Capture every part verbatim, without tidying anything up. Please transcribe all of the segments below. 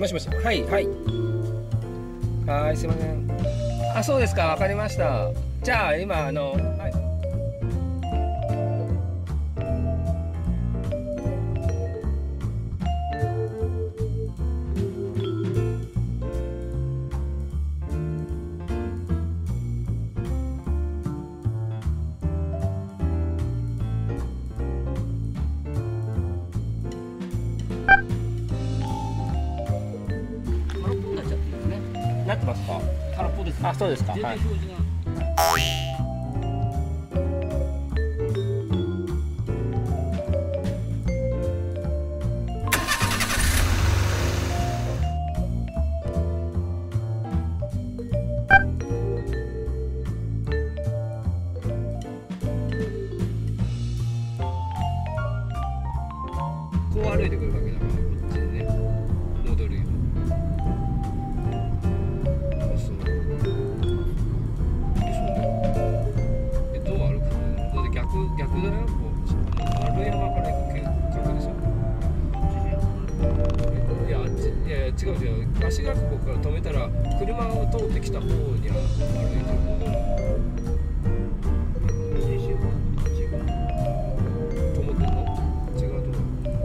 もしもし、はいはいはい、すいません。あ、そうですか、わかりました。じゃあ今あの、はい。なってますか。 空っぽです。 あ、そうですか。はい。こう歩いてくるわけだから、こっちにね、戻るよ。そうそう。え、そうだよ。え、どう歩くの？だって逆、逆だよ。こう、丸山から行く角でしょ。いや、あっち、いやいや、違う違う。足がここから止めたら、車を通ってきた方には歩いて戻る。と思ってんの？違うと思う。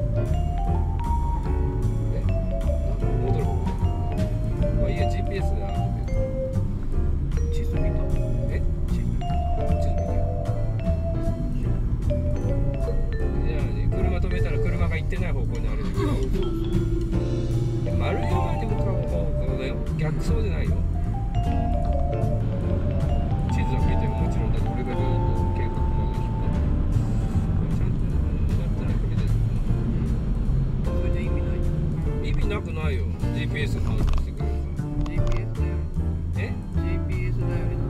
戻る方向。まあいいや、ジーピーエス であるけど。地図見た？え？地図見た？いや、車止めたら車が行ってない方向に歩いてくる。丸山に向かう方向だよ。逆走じゃないよ。地図は見てよ、もちろん。だって俺がずっと計画まで引っ張ってる。ちゃんとやってないか見てる。 それで意味ない。 意味なくないよ。ジーピーエス 反応してくれるから。 ジーピーエス だよ。 え？ ジーピーエス だよね。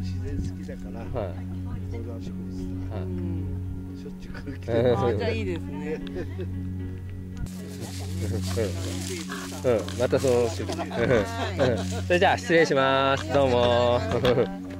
自然好きだから、 はい高山植物だ。 はい。 うんしょっちゅう来るけうんど。 あーじゃあいいですね。 うん、またそのうち。うん、それじゃあ失礼します。どうも。